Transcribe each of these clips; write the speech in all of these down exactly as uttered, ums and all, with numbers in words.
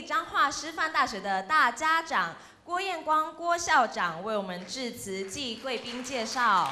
立彰化师范大学的大家长郭彦光郭校长为我们致辞暨贵宾介绍。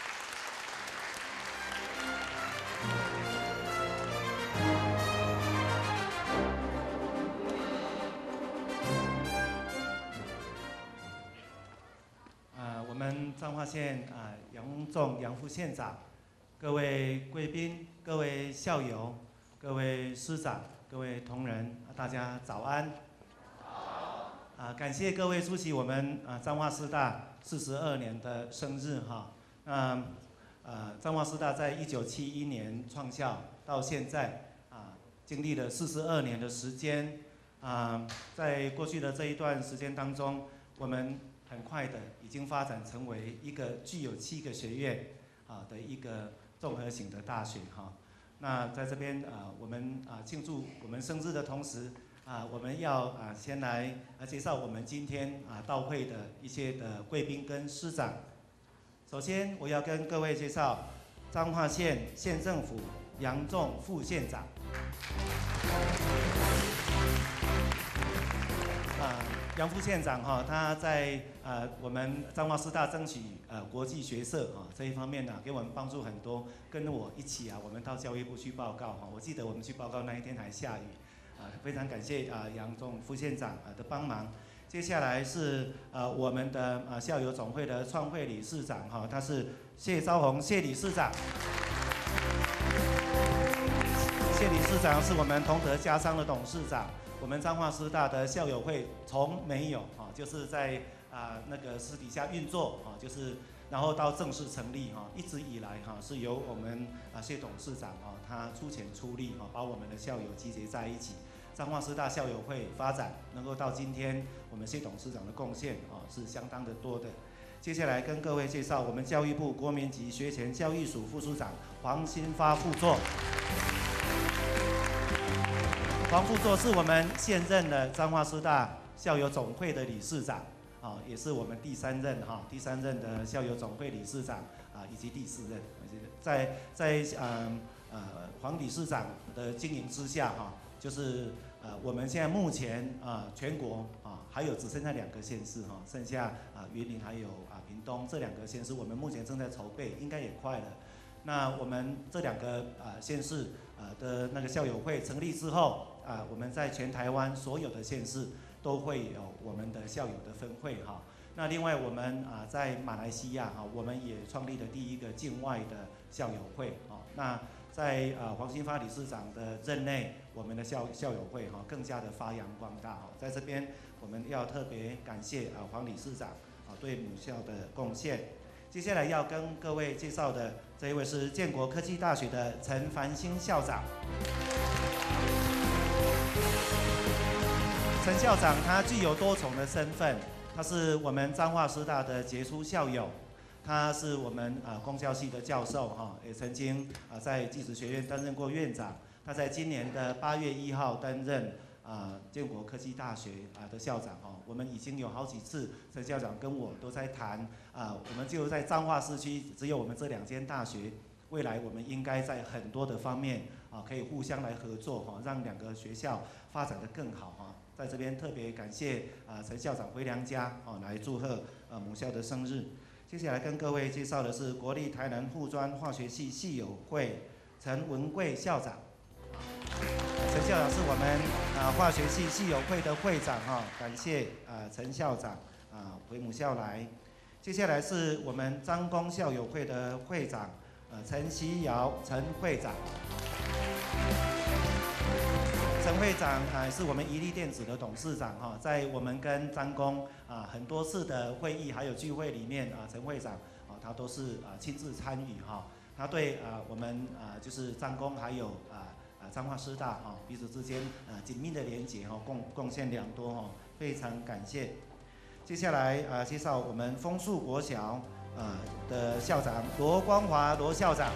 呃，我们彰化县啊杨仲杨副县长，各位贵宾、各位校友、各位师长、各位同仁，大家早安。好。啊，感谢各位出席我们啊彰化师大四十二年的生日哈。那呃，彰化师大在一九七一年创校到现在啊，经历了四十二年的时间啊，在过去的这一段时间当中，我们很快的已经发展成为一个具有七个学院啊的一个综合型的大学哈。那在这边啊，我们啊庆祝我们生日的同时啊，我们要啊先来啊介绍我们今天啊到会的一些的贵宾跟师长。首先，我要跟各位介绍彰化县县政府杨仲副县长。啊，杨副县长哈，他在呃我们彰化师大争取呃国际学社哈这一方面呢、啊，给我们帮助很多。跟我一起啊，我们到教育部去报告哈。我记得我们去报告那一天还下雨，啊，非常感谢啊杨仲副县长啊的帮忙。接下来是呃我们的呃校友总会的创会理事长哈，他是谢昭宏谢理事长。谢理事长是我们同德家商的董事长。我们彰化师大的校友会从没有啊，就是在啊那个私底下运作啊，就是然后到正式成立哈，一直以来哈是由我们啊谢董事长啊他出钱出力哈，把我们的校友集结在一起。彰化师大校友会发展能够到今天，我们谢董事长的贡献啊是相当的多的。接下来跟各位介绍我们教育部国民级学前教育署副署长黄新发副座。黄副座是我们现任的彰化师大校友总会的理事长，啊，也是我们第三任哈，第三任的校友总会理事长啊，以及第四任，在在呃呃黄理事长的经营之下哈，就是呃我们现在目前啊全国啊还有只剩下两个县市哈，剩下啊云林还有啊屏东这两个县市，我们目前正在筹备，应该也快了。那我们这两个啊县市啊的那个校友会成立之后啊，我们在全台湾所有的县市都会有我们的校友的分会哈。那另外我们啊在马来西亚哈，我们也创立了第一个境外的校友会啊。那在啊黄新发理事长的任内，我们的校校友会哈更加的发扬光大哈。在这边我们要特别感谢啊黄理事长啊对母校的贡献。接下来要跟各位介绍的这一位是建国科技大学的陈繁星校长。陈校长他具有多重的身份，他是我们彰化师大的杰出校友，他是我们啊公教系的教授哈，也曾经啊在技职学院担任过院长。他在今年的八月一号担任啊建国科技大学啊的校长哈。我们已经有好几次陈校长跟我都在谈啊，我们就在彰化市区只有我们这两间大学，未来我们应该在很多的方面啊可以互相来合作哈，让两个学校发展得更好哈。在这边特别感谢啊陈校长回娘家哦，来祝贺啊母校的生日。接下来跟各位介绍的是国立台南护专化学系系友会陈文贵校长。陈校长是我们啊化学系系友会的会长哈，感谢啊陈校长啊回母校来。接下来是我们彰公校友会的会长呃陈希尧陈会长。陈会长啊是我们宜力电子的董事长哈，在我们跟彰公啊很多次的会议还有聚会里面啊，陈会长啊他都是啊亲自参与哈，他对啊我们啊就是彰公还有啊啊彰化师大哈彼此之间啊紧密的连结哈，贡贡献良多哈，非常感谢。接下来啊介绍我们枫树国小啊的校长罗光华罗校长。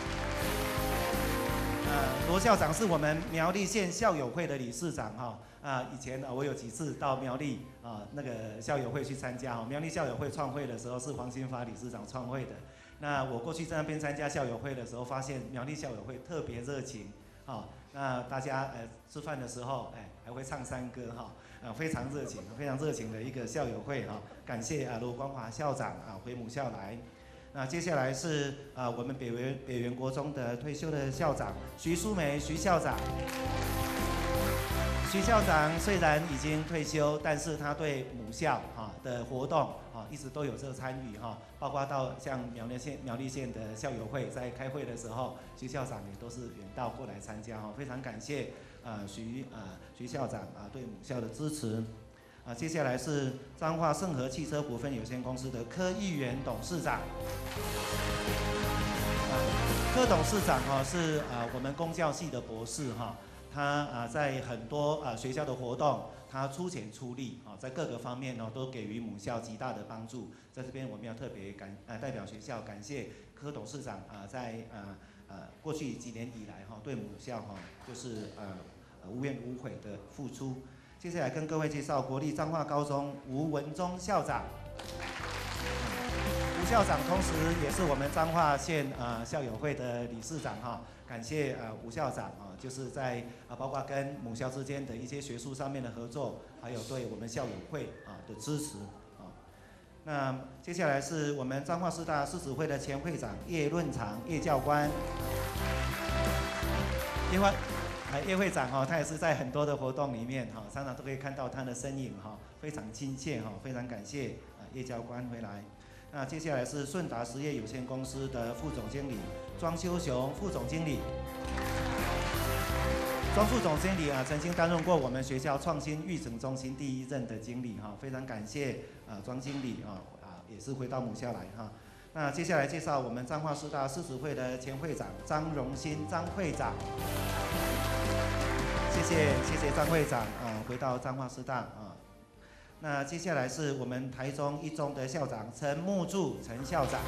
呃，罗校长是我们苗栗县校友会的理事长哈。啊，以前啊我有几次到苗栗啊那个校友会去参加哈。苗栗校友会创会的时候是黄新发理事长创会的。那我过去在那边参加校友会的时候，发现苗栗校友会特别热情啊。 那大家呃吃饭的时候，哎还会唱山歌哈，啊非常热情，非常热情的一个校友会哈，感谢啊罗光华校长啊回母校来。那接下来是啊我们北园北园国中的退休的校长徐淑梅徐校长。徐校长虽然已经退休，但是他对母校哈的活动啊一直都有这个参与哈，包括到像苗栗县苗栗县的校友会在开会的时候，徐校长也都是远道过来参加哈，非常感谢啊徐啊徐校长啊对母校的支持。啊，接下来是彰化盛和汽车股份有限公司的柯议员董事长。啊，柯董事长哈是啊我们公教系的博士哈。他啊在很多啊学校的活动，他出钱出力啊，在各个方面呢都给予母校极大的帮助。在这边我们要特别感啊代表学校感谢柯董事长啊在啊呃过去几年以来哈对母校哈就是呃无怨无悔的付出。接下来跟各位介绍国立彰化高中吴文忠校长。吴校长同时也是我们彰化县啊校友会的理事长哈。感谢呃吴校长啊，就是在啊包括跟母校之间的一些学术上面的合作，还有对我们校友会啊的支持啊。那接下来是我们彰化师大狮子会的前会长叶润长叶教官。叶会啊叶会长哈，他也是在很多的活动里面哈，常常都可以看到他的身影哈，非常亲切哈，非常感谢啊叶教官回来。那接下来是顺达实业有限公司的副总经理庄修雄副总经理。庄副总经理啊，曾经担任过我们学校创新育成中心第一任的经理哈，非常感谢啊庄经理啊啊也是回到母校来哈。那接下来介绍我们彰化师大狮子会的前会长张荣新张会长。谢谢谢谢张会长啊，回到彰化师大啊。那接下来是我们台中一中的校长陈木柱陈校长。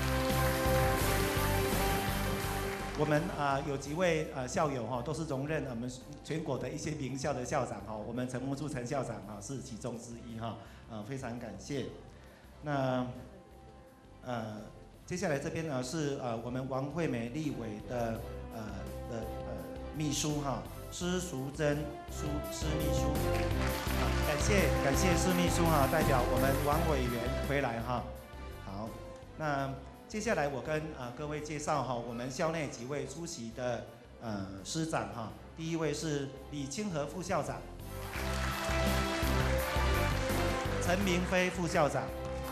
我们啊有几位呃校友哈，都是荣任我们全国的一些名校的校长哈，我们陈木柱陈校长哈是其中之一哈，啊非常感谢。那呃接下来这边呢是呃我们王惠美立委的呃的呃秘书哈。施淑珍施施秘书，啊，感谢感谢施秘书哈，代表我们王委员回来哈。好，那接下来我跟啊、呃、各位介绍哈，我们校内几位出席的呃师长哈。第一位是李清和副校长，陈明飞副校长，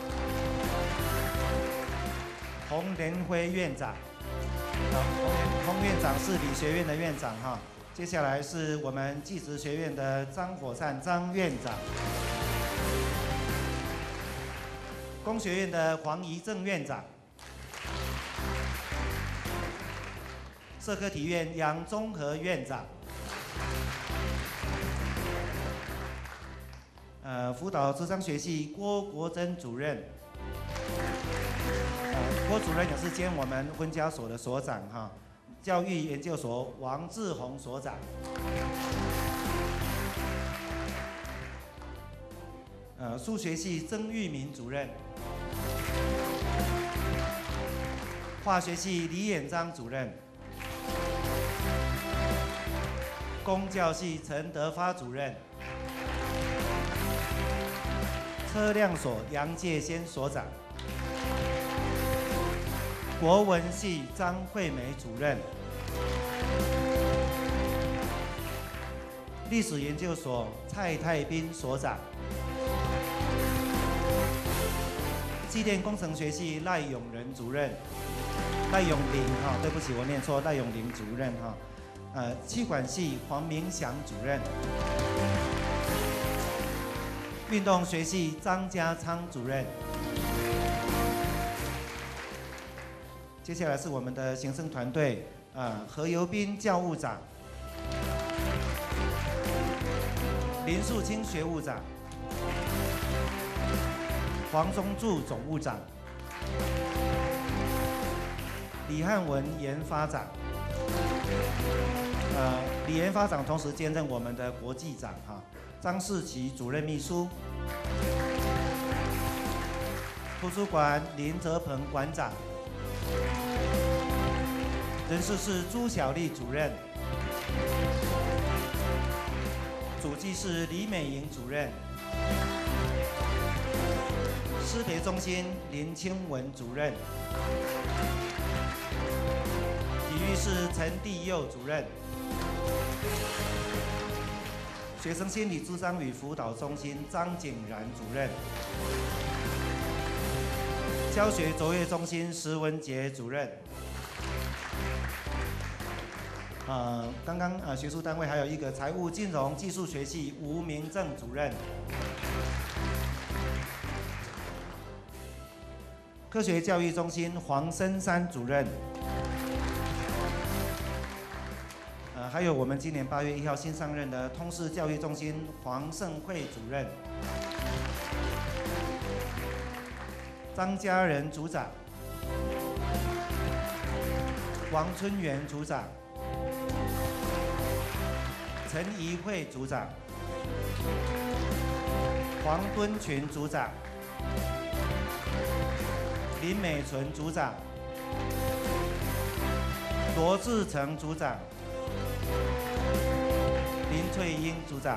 洪连辉院长，好，洪洪院长是理学院的院长哈。接下来是我们技职学院的张火灿张院长，工学院的黄怡正院长，社科体院杨中和院长，呃，辅导諮商学系郭国珍主任，呃，郭主任也是兼我们婚家所的所长哈。教育研究所王志宏所长，呃，数学系曾玉明主任，化学系李衍章主任，公教系陈德发主任，车辆所杨介先所长。国文系张惠美主任，历史研究所蔡泰斌所长，机电工程学系赖永仁主任，赖永林哈，对不起我念错，赖永林主任哈，呃，气管系黄明祥主任，运动学系张家昌主任。接下来是我们的行政团队，啊，何游斌教务长，林树清学务长，黄宗柱总务长，李汉文研发长，呃，李研发长同时兼任我们的国际长哈，张世奇主任秘书，图书馆林泽鹏馆长。人事室朱小丽主任， 主技是李美莹主任，师培中心林清文主任，体育室陈地佑主任，学生心理咨商与辅导中心张景然主任，教学卓越中心石文杰主任。呃，刚刚呃学术单位还有一个财务金融技术学系吴明正主任，科学教育中心黄深山主任，呃，还有我们今年八月一号新上任的通识教育中心黄胜惠主任，张家仁组长，王春元组长。陈怡慧组长，黄敦群组长，林美纯组长，罗志成组长，林翠英组长。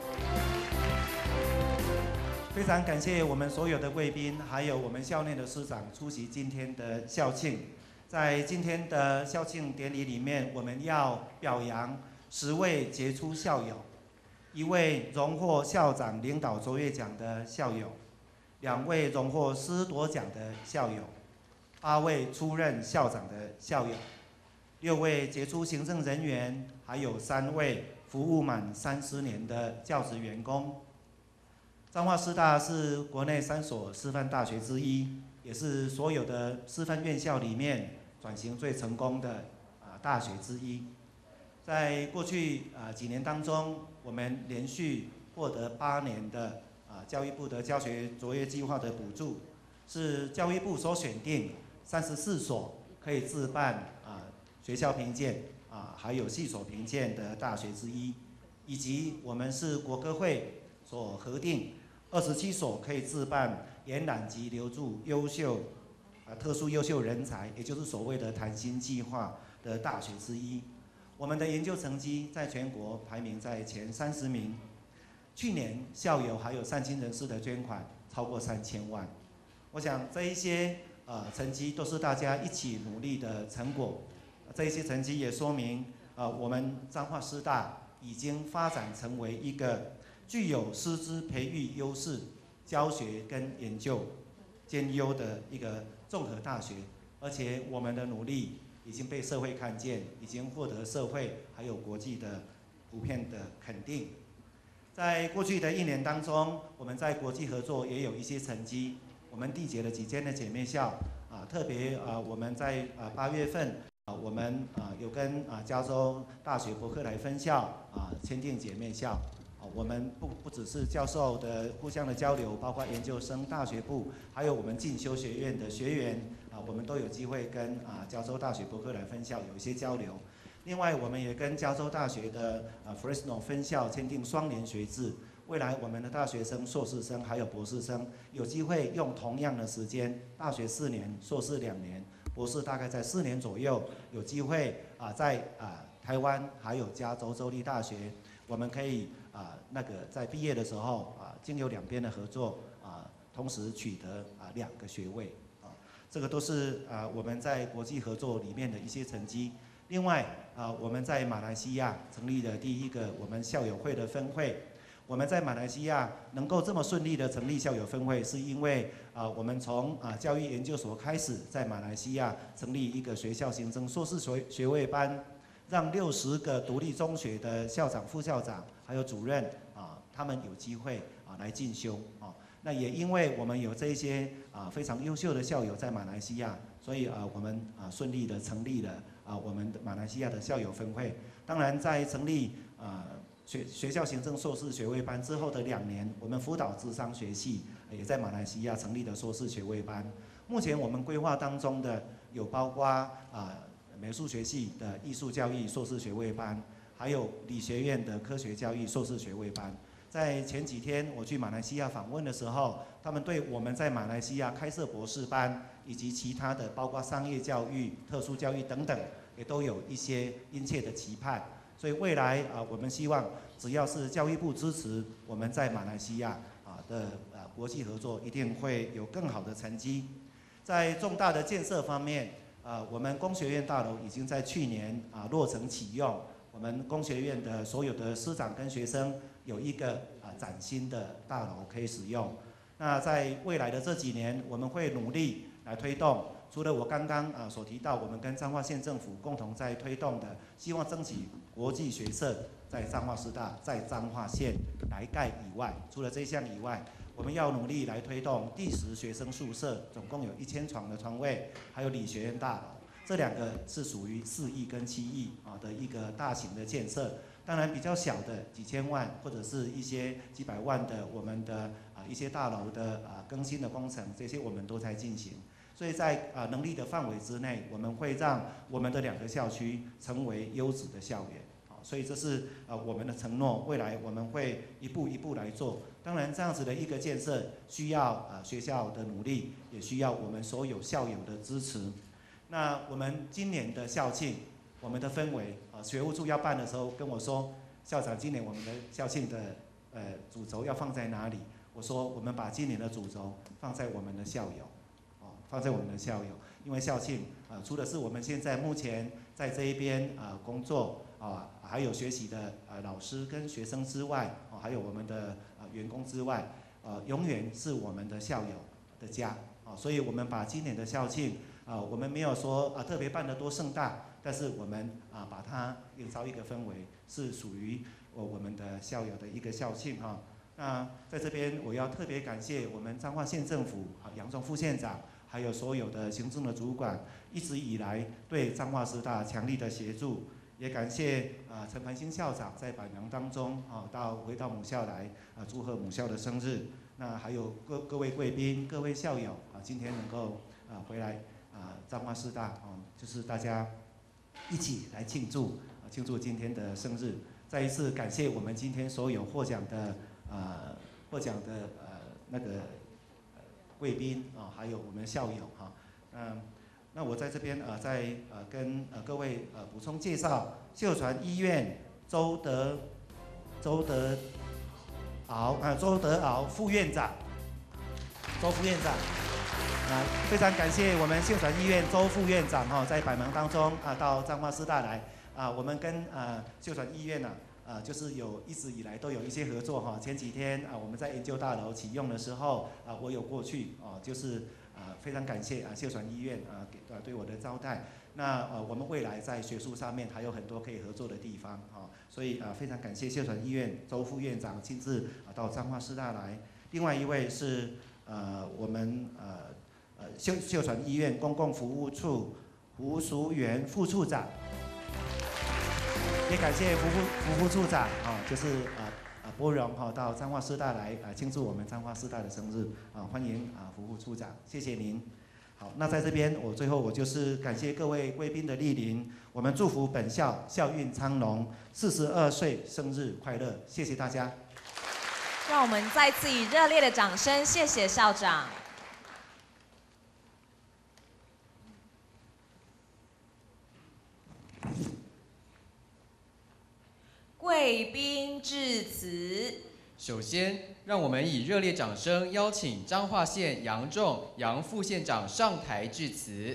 非常感谢我们所有的贵宾，还有我们校内的师长出席今天的校庆。在今天的校庆典礼里面，我们要表扬十位杰出校友，一位荣获校长领导卓越奖的校友，两位荣获师铎奖的校友，八位出任校长的校友，六位杰出行政人员，还有三位服务满三十年的教职员工。彰化师大是国内三所师范大学之一，也是所有的师范院校里面转型最成功的啊大学之一。在过去啊几年当中，我们连续获得八年的啊教育部的教学卓越计划的补助，是教育部所选定三十四所可以自办啊学校评鉴啊还有系所评鉴的大学之一，以及我们是国科会所核定二十七所可以自办延揽及留住优秀啊特殊优秀人才，也就是所谓的谈薪计划的大学之一。我们的研究成绩在全国排名在前三十名。去年校友还有善心人士的捐款超过三千万。我想这一些呃成绩都是大家一起努力的成果。这一些成绩也说明，呃我们彰化师大已经发展成为一个具有师资培育优势、教学跟研究兼优的一个综合大学，而且我们的努力已经被社会看见，已经获得社会还有国际的普遍的肯定。在过去的一年当中，我们在国际合作也有一些成绩。我们缔结了几间的姐妹校啊，特别啊我们在啊八月份啊我们啊有跟啊加州大学伯克莱分校啊签订姐妹校。我们不不只是教授的互相的交流，包括研究生、大学部，还有我们进修学院的学员啊，我们都有机会跟啊加州大学伯克莱分校有一些交流。另外，我们也跟加州大学的啊 Fresno 分校签订双联学制，未来我们的大学生、硕士生还有博士生有机会用同样的时间，大学四年，硕士两年，博士大概在四年左右，有机会啊在啊台湾还有加州州立大学，我们可以。啊，那个在毕业的时候啊，经由两边的合作啊，同时取得啊两个学位啊，这个都是啊我们在国际合作里面的一些成绩。另外啊，我们在马来西亚成立了第一个我们校友会的分会。我们在马来西亚能够这么顺利的成立校友分会，是因为啊我们从啊教育研究所开始，在马来西亚成立一个学校行政硕士学学位班。让六十个独立中学的校长、副校长还有主任啊，他们有机会啊来进修啊。那也因为我们有这些啊非常优秀的校友在马来西亚，所以啊我们啊顺利的成立了啊我们的马来西亚的校友分会。当然，在成立啊学学校行政硕士学位班之后的两年，我们辅导諮商学系也在马来西亚成立了硕士学位班。目前我们规划当中的有包括啊。美术学系的艺术教育硕士学位班，还有理学院的科学教育硕士学位班。在前几天我去马来西亚访问的时候，他们对我们在马来西亚开设博士班，以及其他的包括商业教育、特殊教育等等，也都有一些殷切的期盼。 所以未来啊，我们希望只要是教育部支持，我们在马来西亚啊的啊国际合作一定会有更好的成绩。在重大的建设方面，啊，我们工学院大楼已经在去年啊落成启用，我们工学院的所有的师长跟学生有一个啊崭新的大楼可以使用。那在未来的这几年，我们会努力来推动。除了我刚刚啊所提到，我们跟彰化县政府共同在推动的，希望争取国际学社在彰化师大、在彰化县来盖以外，除了这项以外，我们要努力来推动第十学生宿舍，总共有一千床的床位，还有理学院大楼，这两个是属于四亿跟七亿啊的一个大型的建设。当然比较小的几千万或者是一些几百万的我们的啊一些大楼的啊更新的工程，这些我们都在进行。所以在啊能力的范围之内，我们会让我们的两个校区成为优质的校园。所以这是啊我们的承诺，未来我们会一步一步来做。当然，这样子的一个建设需要啊学校的努力，也需要我们所有校友的支持。那我们今年的校庆，我们的氛围啊，学务处要办的时候跟我说，校长，今年我们的校庆的呃主轴要放在哪里？我说我们把今年的主轴放在我们的校友。放在我们的校友，因为校庆啊、呃，除了是我们现在目前在这一边啊、呃、工作啊、呃，还有学习的呃老师跟学生之外，啊、呃，还有我们的呃员工之外，呃，永远是我们的校友的家啊、呃，所以我们把今年的校庆啊、呃，我们没有说啊、呃、特别办得多盛大，但是我们啊、呃、把它营造一个氛围，是属于我我们的校友的一个校庆哈。那在这边我要特别感谢我们彰化县政府啊杨忠副县长。还有所有的行政的主管，一直以来对彰化师大强力的协助，也感谢啊陈繁星校长在百忙当中啊到回到母校来啊祝贺母校的生日。那还有各各位贵宾、各位校友啊，今天能够啊回来啊彰化师大啊，就是大家一起来庆祝啊庆祝今天的生日。再一次感谢我们今天所有获奖的啊获奖的呃那个。贵宾啊，还有我们校友哈，嗯，那我在这边呃，再呃跟呃各位呃补充介绍，秀传医院周德周德敖啊周德敖副院长，周副院长，啊非常感谢我们秀传医院周副院长哈，在百忙当中啊到彰化师大来啊，我们跟啊秀传医院呢。啊，就是有一直以来都有一些合作哈。前几天啊，我们在研究大楼启用的时候啊，我有过去哦，就是啊非常感谢啊秀传医院啊给啊对我的招待。那呃我们未来在学术上面还有很多可以合作的地方啊，所以啊非常感谢秀传医院周副院长亲自啊到彰化师大来。另外一位是呃我们呃呃秀秀传医院公共服务处胡淑元副处长。也感谢胡副胡副处长啊，就是啊啊波荣哈到彰化师大来啊庆祝我们彰化师大的生日啊，欢迎啊胡副处长，谢谢您。好，那在这边我最后我就是感谢各位贵宾的莅临，我们祝福本校校运昌隆，四十二岁生日快乐，谢谢大家。 让我们再次以热烈的掌声，谢谢校长。贵宾致辞。 首先，让我们以热烈掌声邀请彰化县杨仲杨副县长上台致辞。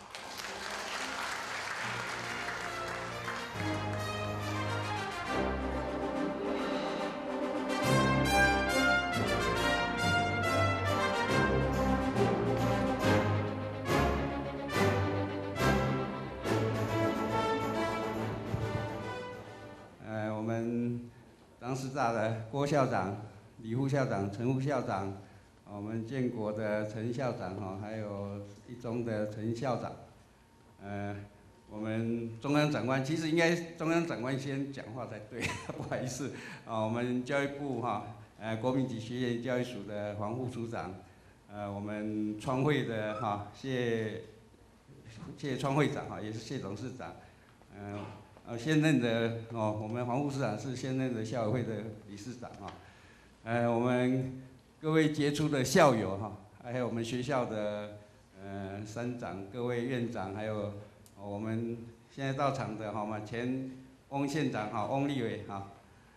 师大的郭校长、李副校长、陈副校长，我们建国的陈校长哈，还有一中的陈校长，呃，我们中央长官，其实应该中央长官先讲话才对，不好意思啊，我们教育部哈，呃，国民级学院教育署的黄副署长，呃，我们创会的哈谢谢创会长哈，也是谢董事长，嗯、呃。呃，现任的哦，我们黄副市长是现任的校委会的理事长啊。呃，我们各位杰出的校友哈，还有我们学校的呃山长、各位院长，还有我们现在到场的哈，我们前翁县长哈，翁立伟哈。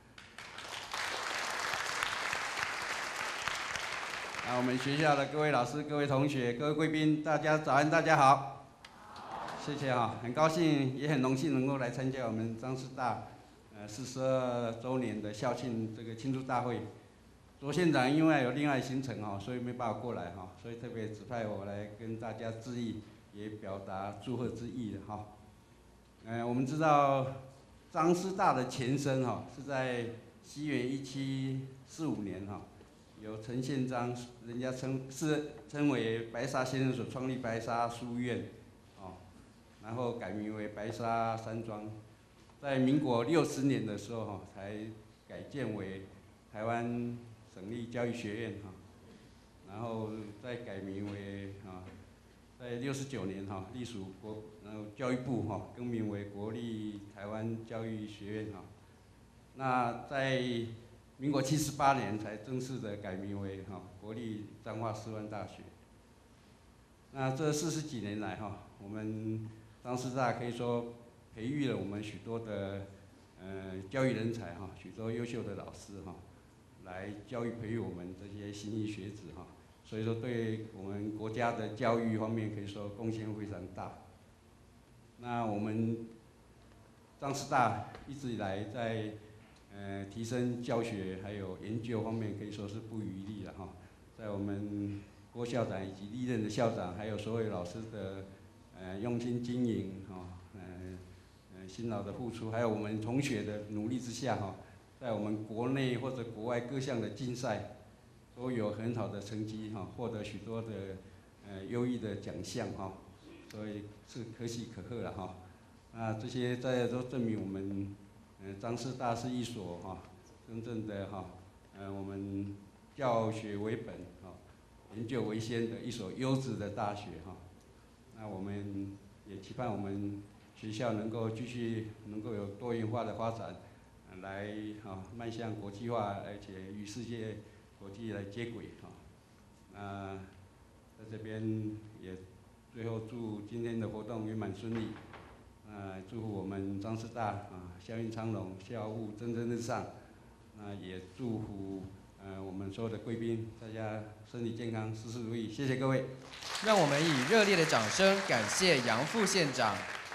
啊，我们学校的各位老师、各位同学、各位贵宾，大家早安，大家好。谢谢哈，很高兴也很荣幸能够来参加我们彰师大呃四十二周年的校庆这个庆祝大会。卓县长因为有另外行程哈，所以没办法过来哈，所以特别指派我来跟大家致意，也表达祝贺之意的哈。呃，我们知道彰师大的前身哈是在西元一七四五年哈。由陈宪章，人家称是称为白沙先生所创立白沙书院，哦，然后改名为白沙山庄，在民国六十年的时候哈，才改建为台湾省立教育学院哈，然后再改名为啊，在六十九年哈，隶属国然后教育部哈，更名为国立台湾教育学院哈，那在民国七十八年才正式的改名为哈国立彰化师范大学。那这四十几年来哈，我们彰师大可以说培育了我们许多的呃教育人才哈，许多优秀的老师哈，来教育培育我们这些新一学子哈。所以说对我们国家的教育方面可以说贡献非常大。那我们彰师大一直以来在呃，提升教学还有研究方面可以说是不遗余力了哈。在我们郭校长以及历任的校长，还有所有老师的呃用心经营哈，呃呃辛劳的付出，还有我们同学的努力之下哈，在我们国内或者国外各项的竞赛都有很好的成绩哈，获得许多的呃优异的奖项哈，所以是可喜可贺了哈。那这些在都证明我们。呃，彰师大是一所哈，真正的哈，呃，我们教学为本哈，研究为先的一所优质的大学哈。那我们也期盼我们学校能够继续能够有多元化的发展，呃、来哈迈向国际化，而且与世界国际来接轨哈。那在这边也最后祝今天的活动圆满顺利。呃，祝福我们彰师大啊，校运昌隆，校务蒸蒸日上。那也祝福呃我们所有的贵宾，大家身体健康，事事如意。谢谢各位。 让我们以热烈的掌声感谢杨副县长。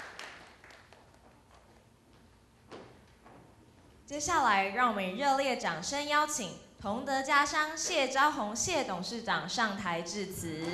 接下来，让我们以热烈掌声邀请同德家商谢昭宏谢董事长上台致辞。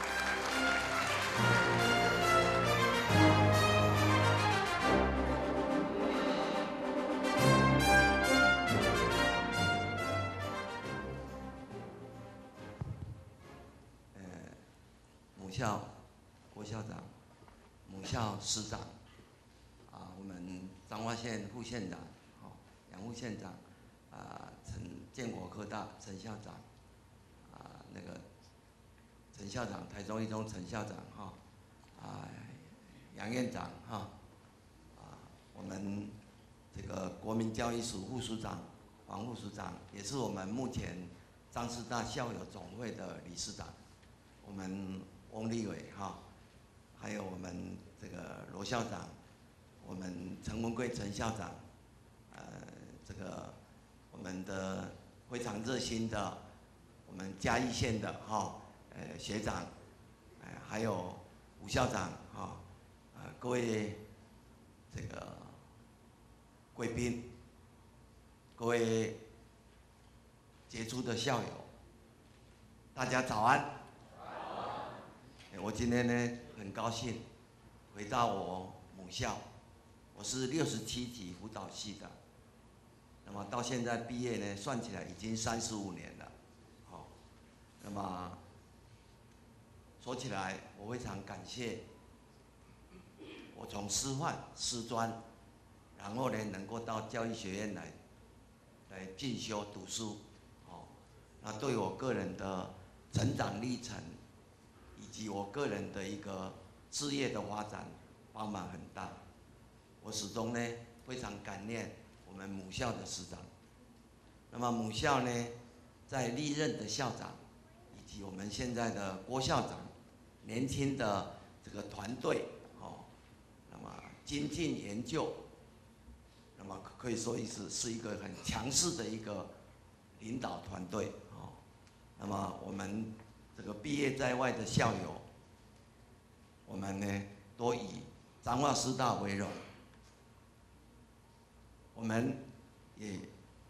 母校郭校长、母校师长，啊，我们彰化县副县长，哦，杨副县长，啊，陈建国科大陈校长，啊，那个陈校长，台中一中陈校长，哈，啊，杨院长，哈，啊，我们这个国民教育署副署长黄副署长，也是我们目前彰师大校友总会的理事长，我们。翁立伟哈，还有我们这个罗校长，我们陈文贵陈校长，呃，这个我们的非常热心的我们嘉义县的哈，呃学长，呃还有吴校长哈，呃各位这个贵宾，各位杰出的校友，大家早安。我今天呢很高兴回到我母校，我是六十七级辅导系的，那么到现在毕业呢，算起来已经三十五年了，好，那么说起来我非常感谢，我从师范、师专，然后呢能够到教育学院来来进修读书，哦，那对我个人的成长历程。以及我个人的一个事业的发展帮忙很大，我始终呢非常感念我们母校的师长。那么母校呢，在历任的校长以及我们现在的郭校长，年轻的这个团队哦，那么精进研究， 那么可以说是是一个很强势的一个领导团队哦。那么我们这个毕业在外的校友，我们呢都以彰化师大为荣，我们也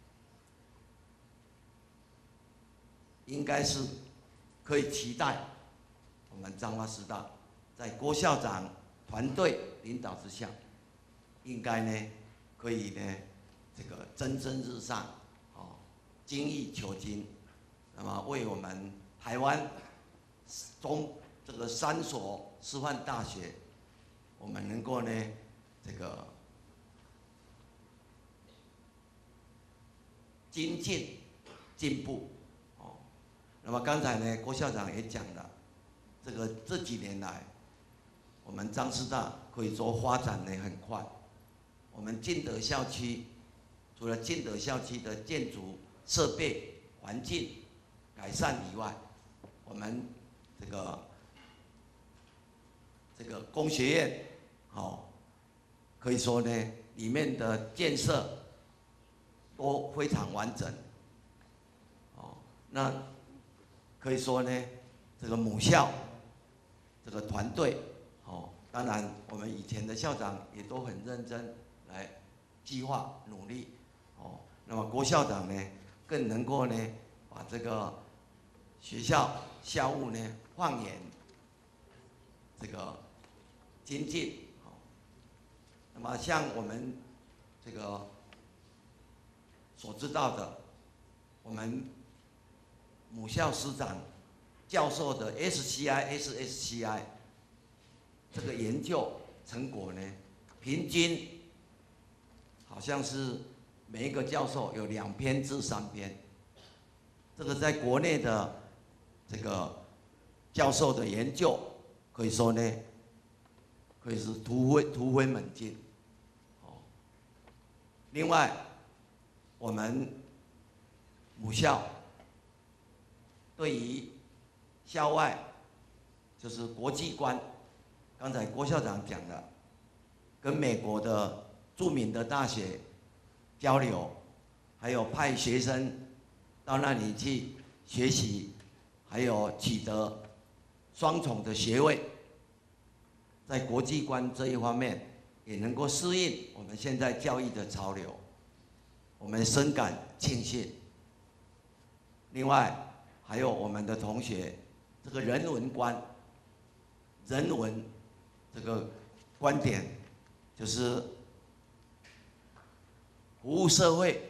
应该是可以期待我们彰化师大在郭校长团队领导之下，应该呢可以呢这个蒸蒸日上，哦，精益求精，那么为我们台湾中这个三所师范大学，我们能够呢这个精进进步。那么刚才呢，郭校长也讲了，这个这几年来，我们彰师大可以说发展呢很快。我们建德校区，除了建德校区的建筑设备环境改善以外，我们这个这个工学院，哦，可以说呢，里面的建设都非常完整。哦，那可以说呢，这个母校这个团队，哦，当然我们以前的校长也都很认真来计划努力，哦，那么郭校长呢，更能够呢把这个学校校务呢放眼这个精进，哦，那么像我们这个所知道的，我们母校师长教授的 S C I、S S C I 这个研究成果呢，平均好像是每一个教授有两篇至三篇。这个在国内的这个教授的研究，可以说呢，可以是突飞突飞猛进。哦，另外，我们母校对于校外就是国际观，刚才郭校长讲的，跟美国的著名的大学交流，还有派学生到那里去学习，还有取得双重的学位，在国际观这一方面也能够适应我们现在教育的潮流，我们深感庆幸。另外，还有我们的同学，这个人文观，人文这个观点，就是服务社会，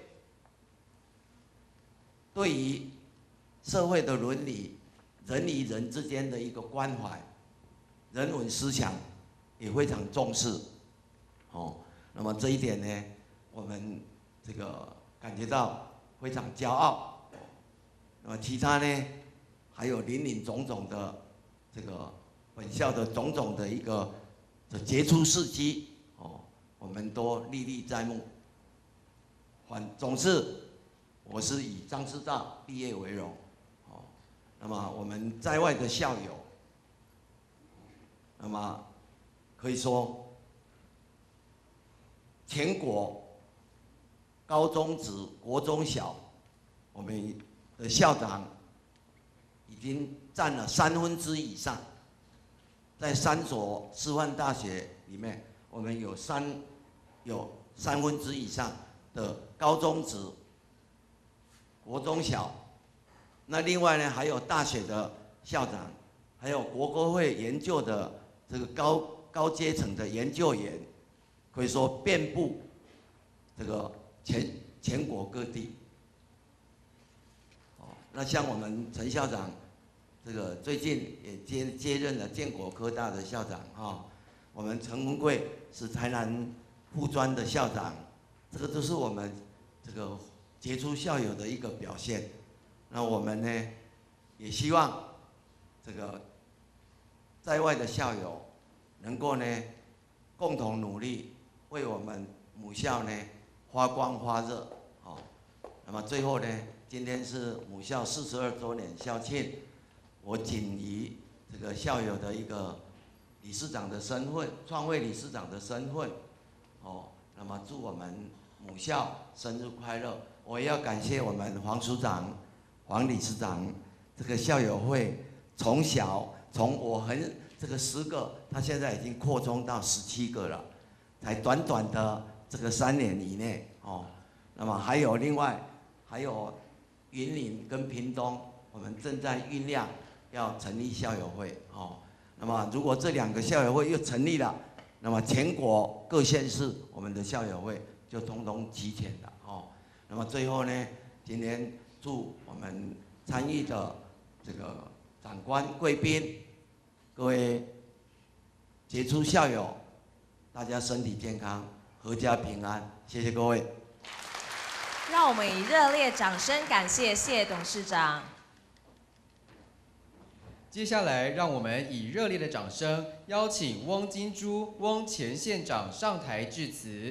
对于社会的伦理，人与人之间的一个关怀，人文思想也非常重视。哦，那么这一点呢，我们这个感觉到非常骄傲。那么其他呢，还有林林总总的这个本校的种种的一个的杰出事迹，哦，我们都历历在目。反总是我是以彰师大毕业为荣，哦，那么我们在外的校友，那么可以说全国高中职、国中小，我们的校长已经占了三分之以上，在三所师范大学里面，我们有三有三分之以上的高中职、国中小，那另外呢还有大学的校长，还有国科会研究的这个高高阶层的研究员，可以说遍布这个全全国各地。那像我们陈校长，这个最近也接接任了建国科大的校长哈、哦，我们陈文贵是台南附专的校长，这个都是我们这个杰出校友的一个表现。那我们呢，也希望这个在外的校友能够呢共同努力，为我们母校呢发光发热。好，那么最后呢，今天是母校四十二周年校庆，我仅以这个校友的一个理事长的身份，创会理事长的身份，哦，那么祝我们母校生日快乐！我也要感谢我们黄署长、黄理事长，这个校友会从小从我很这个十个，他现在已经扩充到十七个了，才短短的这个三年以内哦。那么还有另外还有云林跟屏东，我们正在酝酿要成立校友会哦。那么如果这两个校友会又成立了，那么全国各县市我们的校友会就通通齐全了哦。那么最后呢，今天祝我们参与的这个长官、贵宾、各位杰出校友，大家身体健康，阖家平安，谢谢各位。 让我们以热烈掌声感谢谢董事长。 接下来，让我们以热烈的掌声邀请翁金珠翁前县长上台致辞。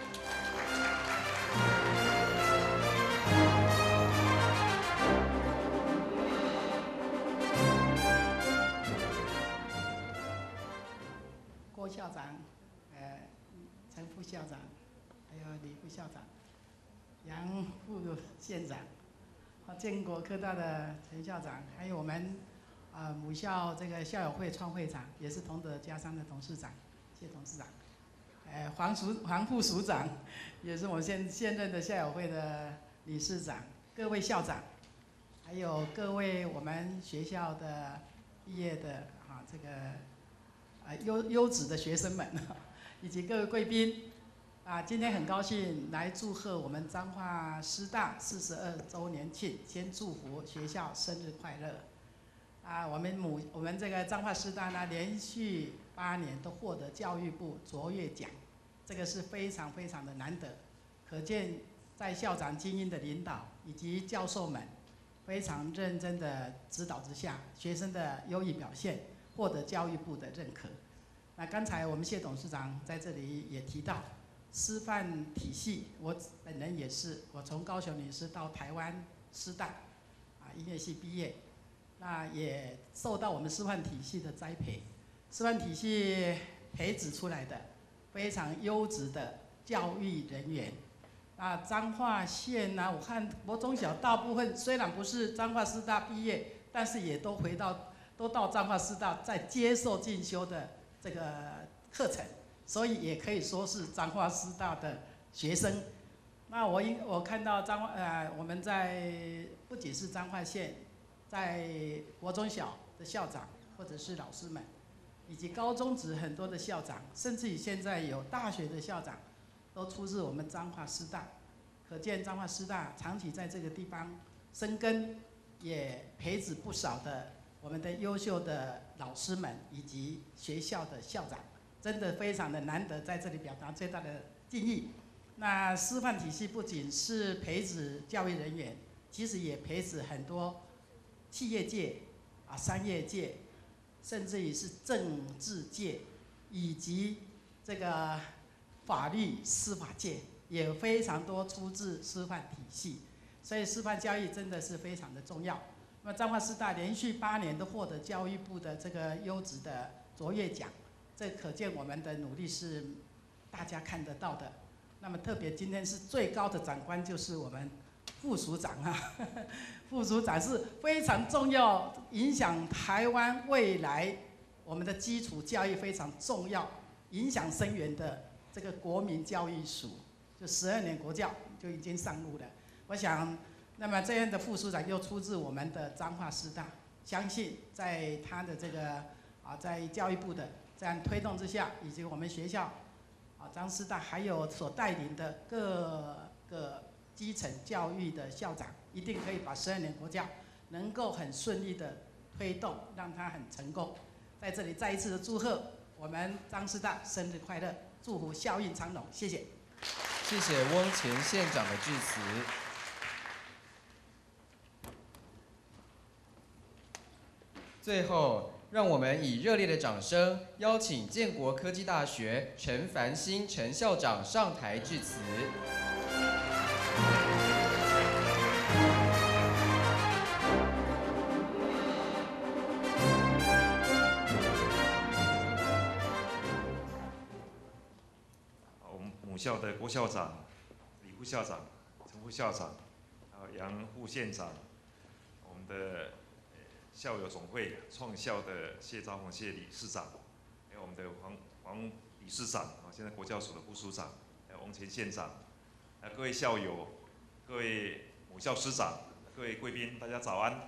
郭校长、呃，陈副校长，还有李副校长，杨副县长，啊，建国科大的陈校长，还有我们啊、呃、母校这个校友会创会长，也是同德家商的董事长，谢董事长，呃，黄署黄副署长，也是我们现现任的校友会的理事长，各位校长，还有各位我们学校的毕业的啊这个。啊，优优质的学生们，以及各位贵宾，啊，今天很高兴来祝贺我们彰化师大四十二周年庆，先祝福学校生日快乐。啊，我们母我们这个彰化师大呢，连续八年都获得教育部卓越奖，这个是非常非常的难得，可见在校长精英的领导以及教授们非常认真的指导之下，学生的优异表现。获得教育部的认可。那刚才我们谢董事长在这里也提到，师范体系，我本人也是，我从高雄女师到台湾师大，啊音乐系毕业，那也受到我们师范体系的栽培，师范体系培植出来的非常优质的教育人员。啊，彰化县呢、啊，我看国中小大部分虽然不是彰化师大毕业，但是也都回到。都到彰化师大在接受进修的这个课程，所以也可以说是彰化师大的学生。那我应我看到彰化呃我们在不仅是彰化县，在国中小的校长或者是老师们，以及高中职很多的校长，甚至于现在有大学的校长，都出自我们彰化师大。可见彰化师大长期在这个地方生根，也培植不少的。我们的优秀的老师们以及学校的校长，真的非常的难得，在这里表达最大的敬意。那师范体系不仅是培植教育人员，其实也培植很多企业界、啊商业界，甚至于是政治界，以及这个法律司法界，也非常多出自师范体系。所以师范教育真的是非常的重要。那么彰化师大连续八年都获得教育部的这个优质的卓越奖，这可见我们的努力是大家看得到的。那么特别今天是最高的长官就是我们副署长啊，副署长是非常重要，影响台湾未来我们的基础教育非常重要，影响深远的这个国民教育署，就十二年国教就已经上路了。我想。那么这样的副署长又出自我们的彰化师大，相信在他的这个啊，在教育部的这样推动之下，以及我们学校啊彰师大还有所带领的各个基层教育的校长，一定可以把十二年国教能够很顺利的推动，让它很成功。在这里再一次的祝贺我们彰师大生日快乐，祝福校运昌隆，谢谢。 谢谢翁前县长的致辞。最后，让我们以热烈的掌声，邀请建国科技大学陈繁星陈校长上台致辞。 我们母校的郭校长、李副校长、陈副校长，还有杨副县长，我们的校友总会创校的谢昭宏谢理事长，还有我们的黄黄理事长啊，现在国教署的副署长，还有王前县长，还有各位校友、各位母校师长、各位贵宾，大家早安。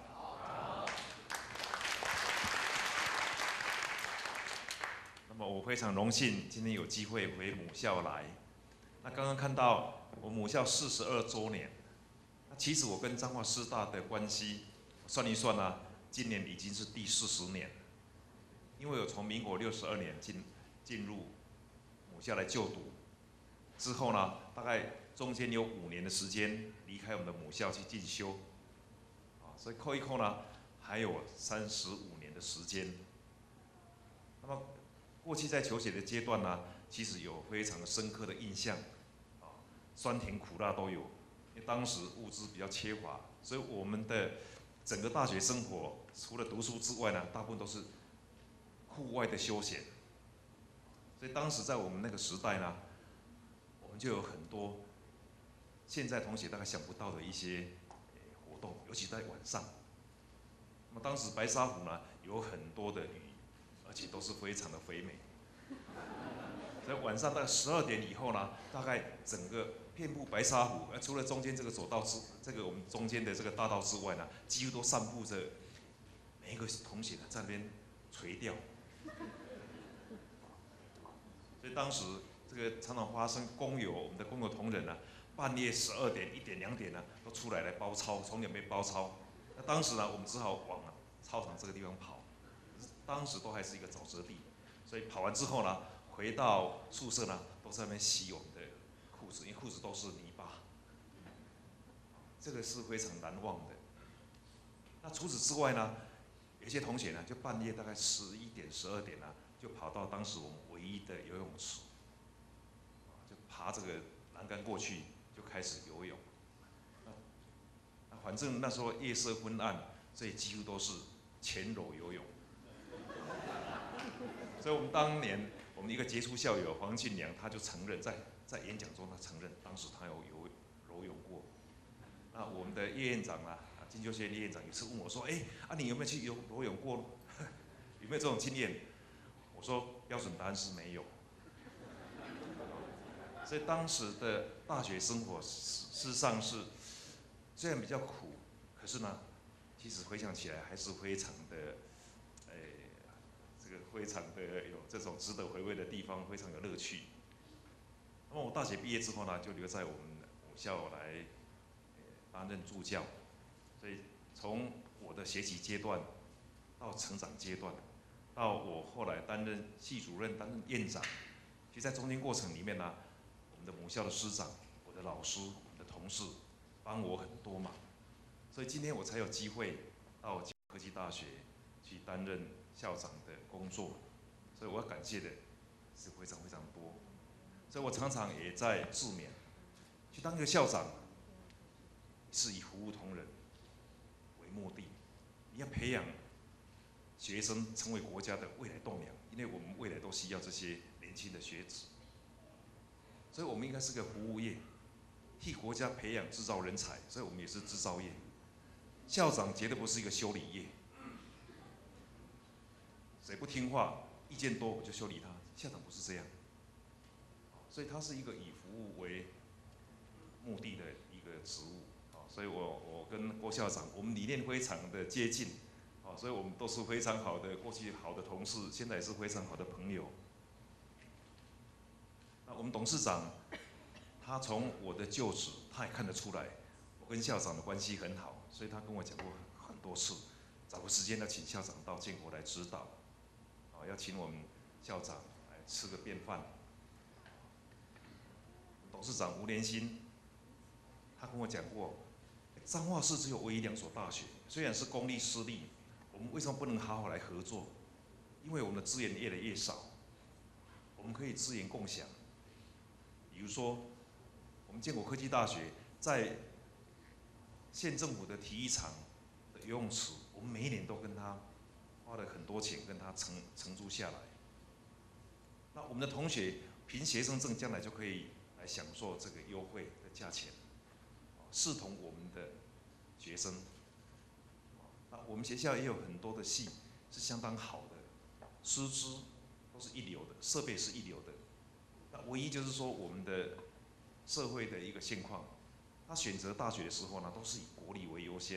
那么我非常荣幸今天有机会回母校来。那刚刚看到我母校四十二周年，那其实我跟彰化师大的关系，算一算呢，今年已经是第四十年。因为我从民国六十二年进进入母校来就读，之后呢，大概中间有五年的时间离开我们的母校去进修，啊，所以扣一扣呢，还有三十五年的时间。那么过去在求学的阶段呢，其实有非常深刻的印象，啊，酸甜苦辣都有。因为当时物资比较缺乏，所以我们的整个大学生活除了读书之外呢，大部分都是户外的休闲。所以当时在我们那个时代呢，我们就有很多现在同学大概想不到的一些活动，尤其在晚上。那么当时白沙湖呢有很多的鱼，而且都是非常的肥美。所以晚上大概十二点以后呢，大概整个遍布白沙湖，呃，除了中间这个走道之，这个我们中间的这个大道之外呢，几乎都散布着每一个同学呢在那边垂钓。所以当时这个常常发生工友，我们的工友同仁呢，半夜十二点、一点、两点呢，都出来来包操，从两边包操。那当时呢，我们只好往操场这个地方跑，当时都还是一个沼泽地，所以跑完之后呢，回到宿舍呢，都在那边洗我们的裤子，因为裤子都是泥巴，这个是非常难忘的。那除此之外呢，有些同学呢，就半夜大概十一点、十二点呢，就跑到当时我们唯一的游泳池，就爬这个栏杆过去，就开始游泳。那反正那时候夜色昏暗，所以几乎都是潜柔游泳。所以我们当年我们一个杰出校友黄庆良，他就承认在在演讲中他承认，当时他有游游泳过。那我们的叶院长啊，金秋县叶院长有次问我说：“哎、欸，啊你有没有去游游泳过？有没有这种经验？”我说标准答案是没有。所以当时的大学生活事实上是虽然比较苦，可是呢，其实回想起来还是非常的，呃、欸，这个非常的有这种值得回味的地方，非常有乐趣。那么我大学毕业之后呢，就留在我们母校来担任助教，所以从我的学习阶段到成长阶段，到我后来担任系主任、担任院长，其实在中间过程里面呢，我们的母校的师长、我的老师、我们的同事帮我很多忙，所以今天我才有机会到科技大学去担任校长的工作，所以我要感谢的是非常非常多，所以我常常也在自勉，去当一个校长是以服务同仁为目的，你要培养学生成为国家的未来栋梁，因为我们未来都需要这些年轻的学子，所以我们应该是个服务业，替国家培养制造人才，所以我们也是制造业。校长绝对不是一个修理业，谁不听话、意见多我就修理他，校长不是这样，所以他是一个以服务为目的的一个职务。所以我我跟郭校长，我们理念非常的接近，啊，所以我们都是非常好的，过去好的同事，现在也是非常好的朋友。那我们董事长，他从我的就职，他也看得出来，我跟校长的关系很好，所以他跟我讲过很多次，找个时间要请校长到建国来指导，啊，要请我们校长来吃个便饭。董事长吴连新，他跟我讲过。彰化市只有唯一两所大学，虽然是公立私立，我们为什么不能好好来合作？因为我们的资源越来越少，我们可以资源共享。比如说，我们建国科技大学在县政府的体育场的游泳池，我们每一年都跟他花了很多钱跟他承承租下来。那我们的同学凭学生证将来就可以来享受这个优惠的价钱，视同我们的学生。那我们学校也有很多的系是相当好的，师资都是一流的，设备是一流的。那唯一就是说我们的社会的一个现况，他选择大学的时候呢，都是以国力为优先。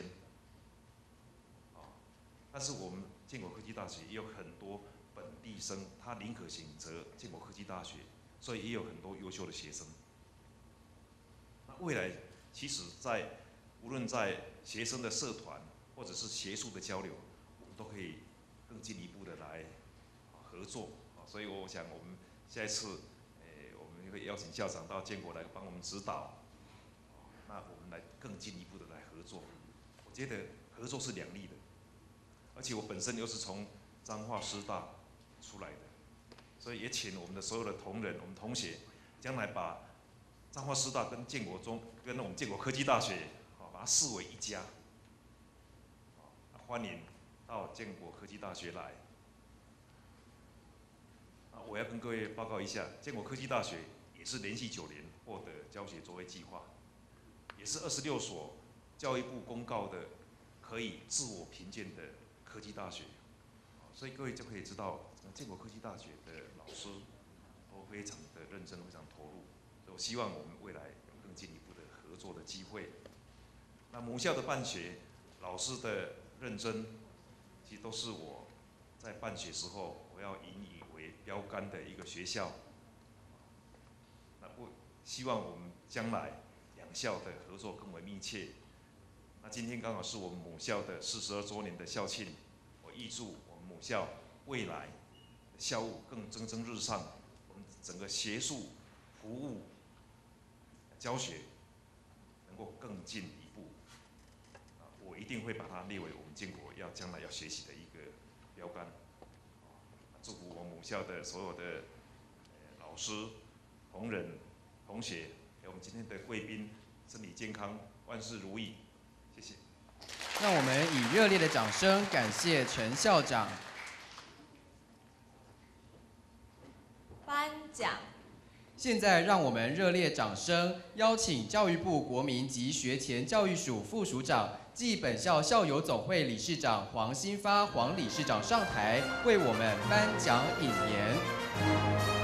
但是我们建国科技大学也有很多本地生，他宁可选择建国科技大学，所以也有很多优秀的学生。那未来其实在无论在学生的社团或者是学术的交流，我们都可以更进一步的来合作。所以我想我们下一次，诶，我们会邀请校长到建国来帮我们指导，那我们来更进一步的来合作。我觉得合作是两利的。而且我本身又是从彰化师大出来的，所以也请我们的所有的同仁、我们同学，将来把彰化师大跟建国中、跟我们建国科技大学，好，把它视为一家。欢迎到建国科技大学来。我要跟各位报告一下，建国科技大学也是连续九年获得教学卓越计划，也是二十六所教育部公告的可以自我评鉴的科技大学，所以各位就可以知道，建国科技大学的老师都非常的认真，非常投入。所以我希望我们未来有更进一步的合作的机会。那母校的办学，老师的认真，其实都是我在办学时候我要引以为标杆的一个学校。那我希望我们将来两校的合作更为密切。那今天刚好是我们母校的四十二周年的校庆。预祝我们母校未来校务更蒸蒸日上，我们整个学术、服务、教学能够更进一步。我一定会把它列为我们建国要将来要学习的一个标杆。祝福我们母校的所有的老师、同仁、同学，还有我们今天的贵宾，身体健康，万事如意。谢谢。 让我们以热烈的掌声感谢陈校长。 颁奖。 现在让我们热烈掌声邀请教育部国民及学前教育署副署长暨本校校友总会理事长黄新发黄理事长上台，为我们颁奖引言。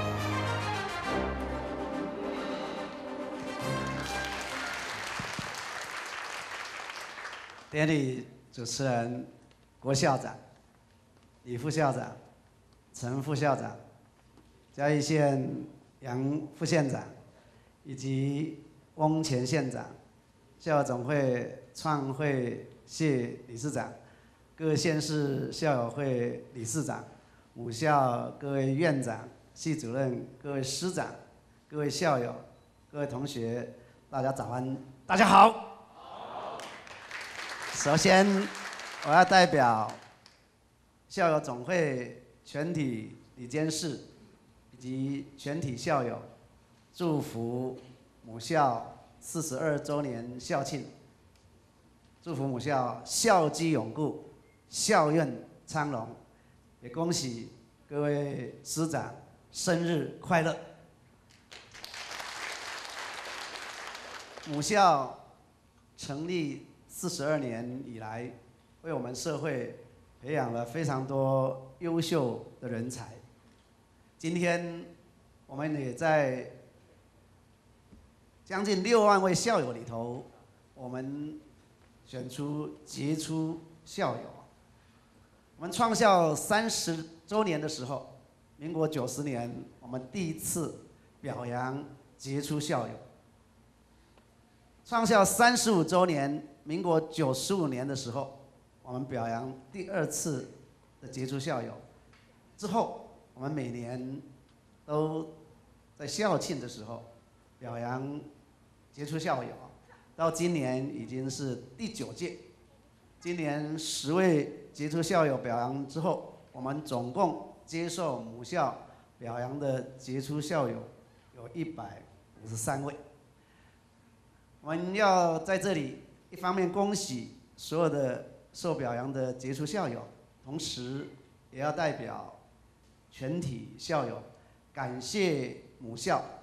典礼主持人郭校长、李副校长、陈副校长、嘉义县杨副县长以及翁前县长、校友总会创会谢理事长、各县市校友会理事长、母校各位院长、系主任、各位师长、各位校友、各位同学，大家早安，大家好。首先，我要代表校友总会全体理监事以及全体校友，祝福母校四十二周年校庆，祝福母校校基永固，校运昌隆，也恭喜各位师长生日快乐。母校成立四十二年以来，为我们社会培养了非常多优秀的人才。今天，我们也在将近六万位校友里头，我们选出杰出校友。我们创校三十周年的时候，民国九十年，我们第一次表扬杰出校友。创校三十五周年。民国九十五年的时候，我们表扬第二次的杰出校友。之后，我们每年都在校庆的时候表扬杰出校友。到今年已经是第九届。今年十位杰出校友表扬之后，我们总共接受母校表扬的杰出校友有一百五十三位。我们要在这里。一方面恭喜所有的受表扬的杰出校友，同时也要代表全体校友感谢母校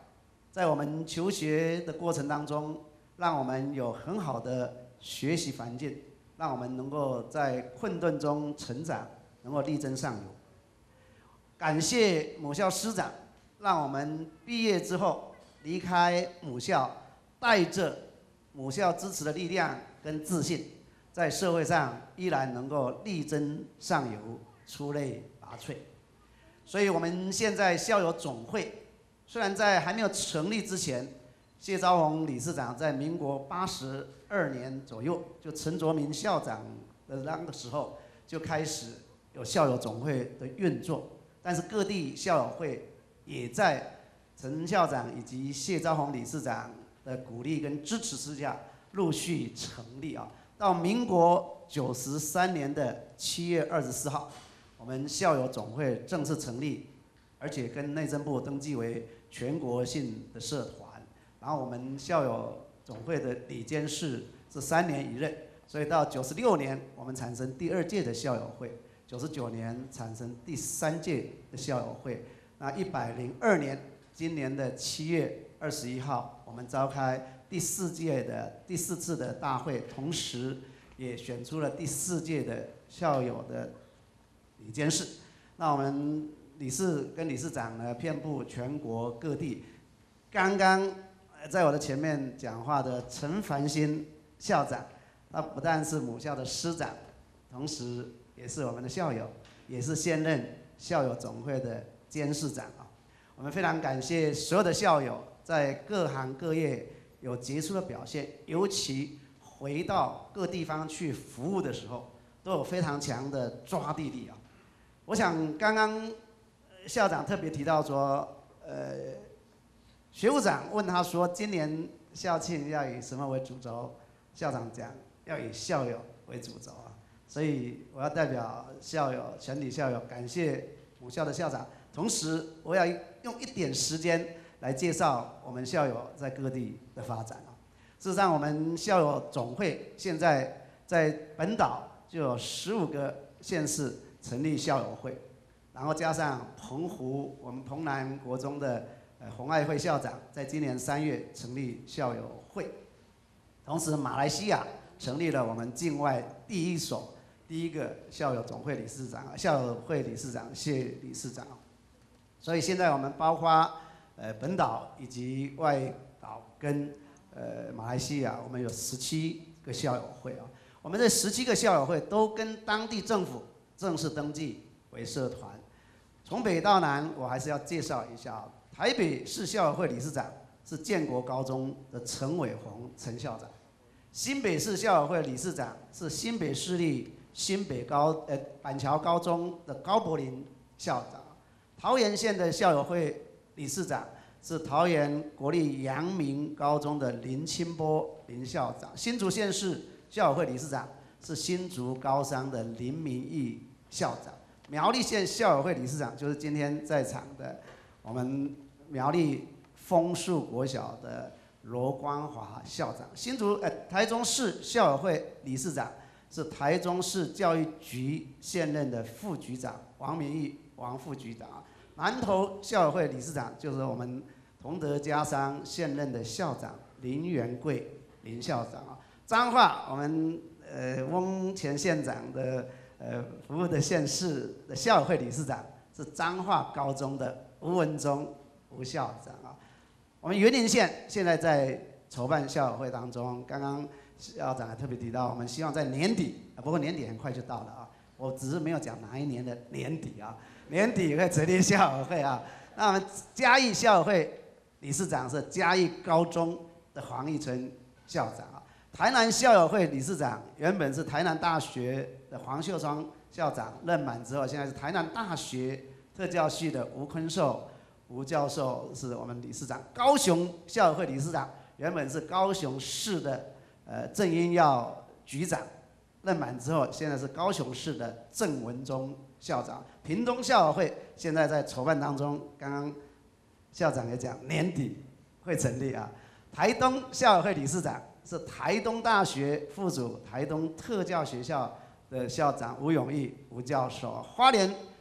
在我们求学的过程当中，让我们有很好的学习环境，让我们能够在困顿中成长，能够力争上游。感谢母校师长，让我们毕业之后离开母校，带着母校支持的力量跟自信，在社会上依然能够力争上游，出类拔萃。所以我们现在校友总会，虽然在还没有成立之前，谢昭宏理事长在民国八十二年左右，就陈卓明校长的那个时候就开始有校友总会的运作，但是各地校友会也在陈校长以及谢昭宏理事长的鼓励跟支持之下，陆续成立啊。到民国九十三年的七月二十四号，我们校友总会正式成立，而且跟内政部登记为全国性的社团。然后我们校友总会的理监事是三年一任，所以到九十六年我们产生第二届的校友会，九十九年产生第三届的校友会。那一百零二年，今年的七月二十一号，我们召开第四届的第四次的大会，同时也选出了第四届的校友的理监事。那我们理事跟理事长呢，遍布全国各地。刚刚在我的前面讲话的陈繁新校长，他不但是母校的师长，同时也是我们的校友，也是现任校友总会的监事长啊。我们非常感谢所有的校友在各行各业有杰出的表现，尤其回到各地方去服务的时候，都有非常强的抓地力啊。我想刚刚校长特别提到说，呃。学务长问他说：“今年校庆要以什么为主轴？”校长讲要以校友为主轴啊，所以我要代表校友全体校友感谢母校的校长，同时我要用一点时间来介绍我们校友在各地的发展啊。事实上，我们校友总会现在在本岛就有十五个县市成立校友会，然后加上澎湖我们澎南国中的。呃，洪爱慧校长在今年三月成立校友会，同时马来西亚成立了我们境外第一所第一个校友总会理事长，校友会理事长谢理事长。所以现在我们包括呃本岛以及外岛跟呃马来西亚，我们有十七个校友会啊。我们这十七个校友会都跟当地政府正式登记为社团。从北到南，我还是要介绍一下啊。台北市校友会理事长是建国高中的陈伟鸿陈校长，新北市校友会理事长是新北市立新北高呃板桥高中的高柏林校长，桃园县的校友会理事长是桃园国立阳明高中的林清波林校长，新竹县市校友会理事长是新竹高商的林明义校长，苗栗县校友会理事长就是今天在场的我们苗栗枫树国小的罗光华校长，新竹呃台中市校友会理事长是台中市教育局现任的副局长王明义王副局长，南投校友会理事长就是我们同德家商现任的校长林元贵林校长啊，彰化我们呃翁前县长的呃服务的县市的校友会理事长是彰化高中的吴文忠吴校长啊，我们云林县现在在筹办校友会当中，刚刚校长还特别提到，我们希望在年底，不过年底很快就到了啊，我只是没有讲哪一年的年底啊，年底会成立校友会啊。那我们嘉义校友会理事长是嘉义高中的黄义春校长啊，台南校友会理事长原本是台南大学的黄秀双校长，任满之后，现在是台南大学特教系的吴坤寿吴教授是我们理事长，高雄校友会理事长原本是高雄市的呃郑英耀局长，任满之后，现在是高雄市的郑文忠校长。屏东校友会现在在筹办当中，刚刚校长也讲年底会成立啊。台东校友会理事长是台东大学附属台东特教学校的校长吴永义吴教授。花莲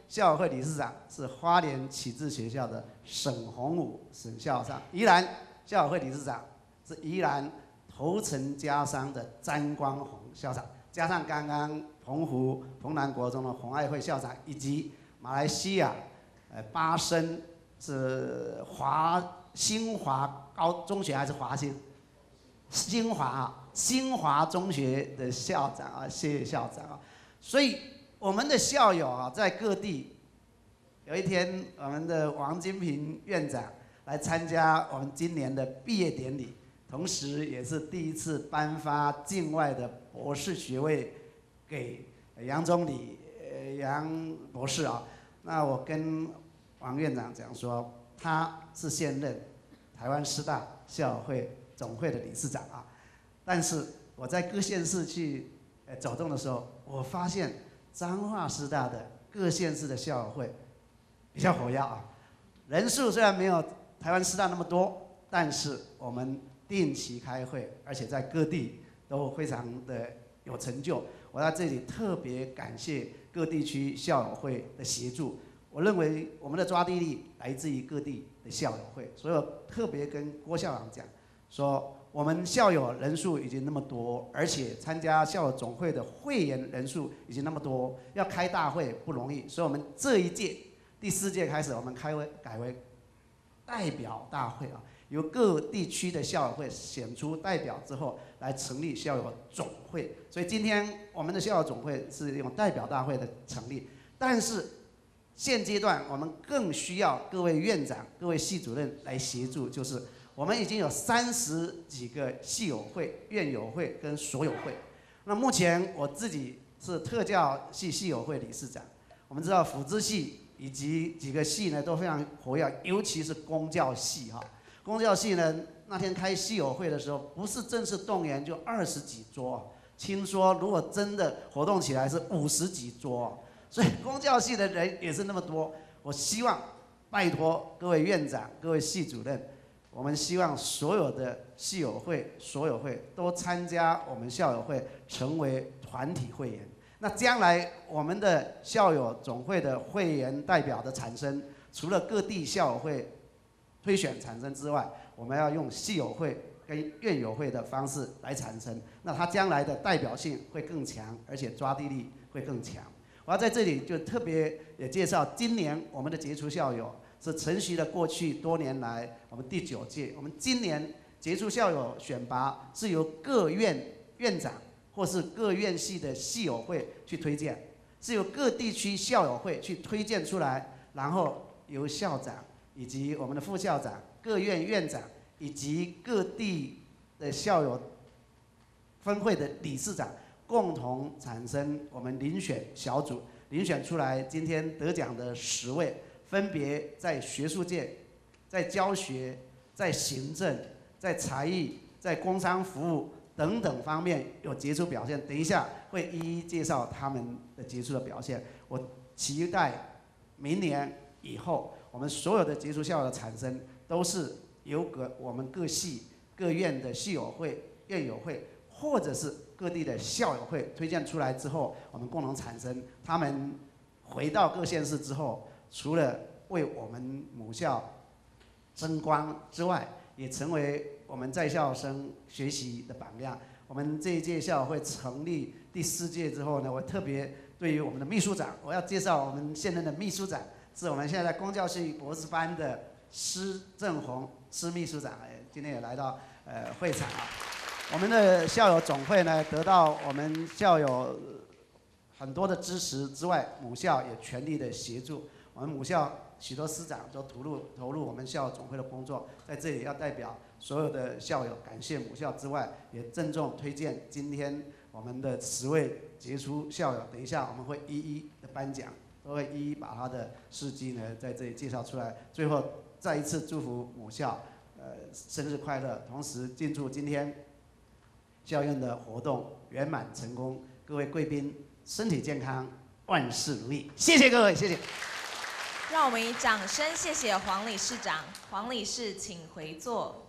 校友会理事长是花莲启智学校的沈宏武沈校长，宜兰校友会理事长是宜兰头城家商的詹光宏校长，加上刚刚澎湖澎南国中的洪爱慧校长，以及马来西亚呃巴生是华新华高中学还是华新新华啊新华中学的校长啊，谢谢校长啊。所以我们的校友啊，在各地，有一天我们的王金平院长来参加我们今年的毕业典礼，同时也是第一次颁发境外的博士学位给杨总理、呃杨博士啊。那我跟王院长讲说，他是现任台湾师大校友会总会的理事长啊，但是我在各县市去呃走动的时候，我发现彰化师大的各县市的校友会比较活跃啊，人数虽然没有台湾师大那么多，但是我们定期开会，而且在各地都非常的有成就。我在这里特别感谢各地区校友会的协助。我认为我们的抓地力来自于各地的校友会，所以我特别跟郭校长讲说，我们校友人数已经那么多，而且参加校友总会的会员人数已经那么多，要开大会不容易，所以我们这一届第四届开始，我们开会改为代表大会啊，由各地区的校友会选出代表之后，来成立校友总会。所以今天我们的校友总会是用代表大会的成立，但是现阶段我们更需要各位院长、各位系主任来协助，就是我们已经有三十几个系友会、院友会跟所友会。那目前我自己是特教系系友会理事长。我们知道辅资系以及几个系呢都非常活跃，尤其是公教系哈。公教系呢那天开系友会的时候，不是正式动员就二十几桌，听说如果真的活动起来是五十几桌。所以公教系的人也是那么多，我希望拜托各位院长、各位系主任，我们希望所有的系友会、所友会都参加我们校友会，成为团体会员。那将来我们的校友总会的会员代表的产生，除了各地校友会推选产生之外，我们要用系友会跟院友会的方式来产生。那它将来的代表性会更强，而且抓地力会更强。我要在这里就特别也介绍，今年我们的杰出校友是承袭了过去多年来我们第九届。我们今年杰出校友选拔是由各院院长或是各院系的系友会去推荐，是由各地区校友会去推荐出来，然后由校长以及我们的副校长、各院院长以及各地的校友分会的理事长共同产生我们遴选小组，遴选出来今天得奖的十位，分别在学术界、在教学、在行政、在才艺、在工商服务等等方面有杰出表现。等一下会一一介绍他们的杰出的表现。我期待明年以后，我们所有的杰出校友的产生，都是由各我们各系、各院的系友会、院友会，或者是各地的校友会推荐出来之后，我们共同产生。他们回到各县市之后，除了为我们母校争光之外，也成为我们在校生学习的榜样。我们这一届校友会成立第四届之后呢，我特别对于我们的秘书长，我要介绍我们现任的秘书长，是我们现在公教系博士班的施正宏施秘书长，今天也来到呃会场啊。我们的校友总会呢，得到我们校友很多的支持之外，母校也全力的协助。我们母校许多师长都投入投入我们校友总会的工作，在这里要代表所有的校友感谢母校之外，也郑重推荐今天我们的十位杰出校友。等一下我们会一一的颁奖，都会一一把他的事迹呢在这里介绍出来。最后再一次祝福母校，呃，生日快乐！同时敬祝今天校院的活动圆满成功，各位贵宾身体健康，万事如意。谢谢各位，谢谢。 让我们以掌声谢谢黄理事长。黄理事，请回座。